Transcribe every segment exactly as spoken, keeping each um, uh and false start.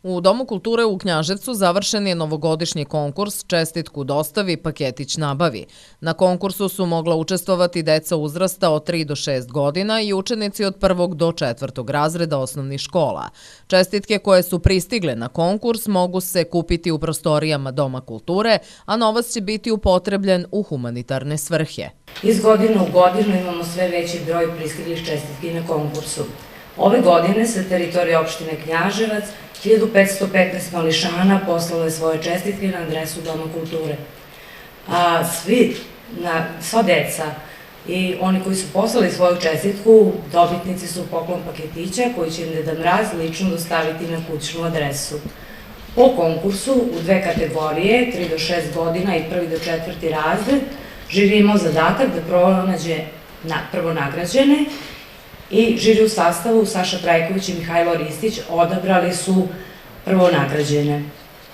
U Domu kulture u Knjaževcu završen je novogodišnji konkurs Čestitku dostavi, paketić nabavi. Na konkursu su mogla učestvovati deca uzrasta od tri do šest godina i učenici od prvog do četvrtog razreda osnovnih škola. Čestitke koje su pristigle na konkurs mogu se kupiti u prostorijama Doma kulture, a novac će biti upotrebljen u humanitarne svrhe. Iz godine u godinu imamo sve veći broj pristiglih čestitki na konkursu. Ove godine sa teritorije opštine Knjaževac hiljadu petsto petnaest mališana poslalo je svoje čestitke na adresu Doma kulture. A svi, sva deca i oni koji su poslali svoju čestitku, dobitnici su poklon paketića koji će im Deda Mraz lično dostaviti na kućnu adresu. Po konkursu u dve kategorije, tri do šest godina i prvi do četvrti razred, žiri imao zadatak da pronađe prvo nagrađene i žiri u sastavu Saša Trajković i Mihajlo Ristić odabrali su prvo nagrađene.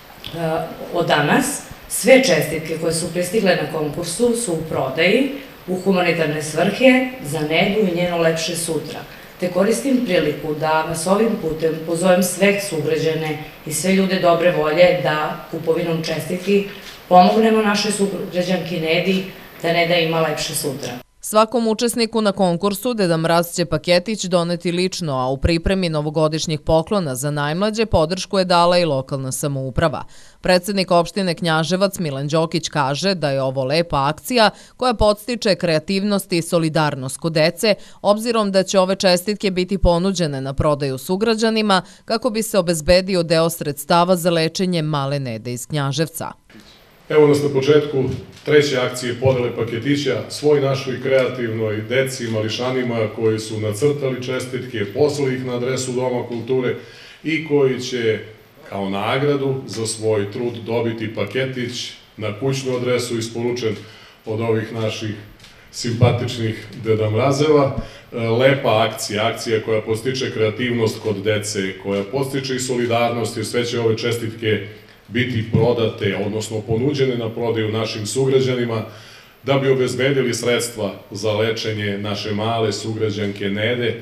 Od danas sve čestitke koje su pristigle na konkursu su u prodaji, u humanitarne svrhe, za Nedu i njeno lepše sutra. Te koristim priliku da vas ovim putem pozovem sve sugrađane i sve ljude dobre volje da kupovinom čestitki pomognemo našoj sugrađanki Nedi da Neda ima lepše sutra. Svakom učesniku na konkursu Deda Mraz će paketić doneti lično, a u pripremi novogodišnjih poklona za najmlađe podršku je dala i lokalna samouprava. Predsednik opštine Knjaževac Milan Đokić kaže da je ovo lepa akcija koja podstiče kreativnost i solidarnost kod dece, obzirom da će ove čestitke biti ponuđene na prodaju sugrađanima kako bi se obezbedio deo sredstava za lečenje male Nede iz Knjaževca. Evo nas na početku treće akcije podele paketića svoj našoj kreativnoj deci i mališanima koji su nacrtali čestitke, poslali ih na adresu Doma kulture i koji će kao nagradu za svoj trud dobiti paketić na kućnu adresu isporučen od ovih naših simpatičnih Deda Mrazeva. Lepa akcija, akcija koja postiče kreativnost kod dece, koja postiče i solidarnost, jer sve će ove čestitke biti prodate, odnosno ponuđene na prodaju našim sugrađanima da bi obezbedili sredstva za lečenje naše male sugrađanke Nede.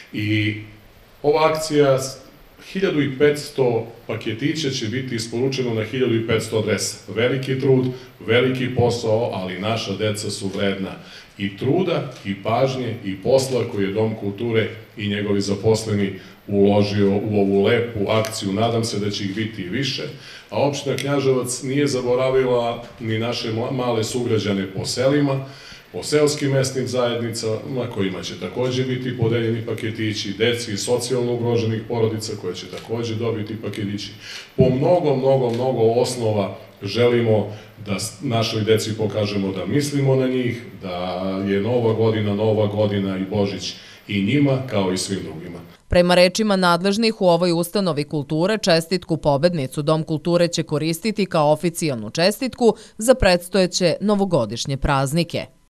I ova akcija, hiljadu petsto paketića će biti isporučeno na hiljadu petsto adresa. Veliki trud, veliki posao, ali naša deca su vredna i truda, i pažnje, i posla koji je Dom kulture i njegovi zaposleni uložio u ovu lepu akciju. Nadam se da će ih biti i više. A opština Knjaževac nije zaboravila ni naše male sugrađane po selima, po seoskim mesnim zajednicama kojima će takođe biti podeljeni paketići, deci i socijalno ugroženih porodica koje će takođe dobiti paketići. Po mnogo, mnogo, mnogo osnova želimo da našoj deci pokažemo da mislimo na njih, da je Nova godina, Nova godina i Božić i njima kao i svim drugima. Prema rečima nadležnih u ovoj ustanovi kulture, čestitku pobednicu Dom kulture će koristiti kao oficijalnu čestitku za predstojeće novogodišnje praznike.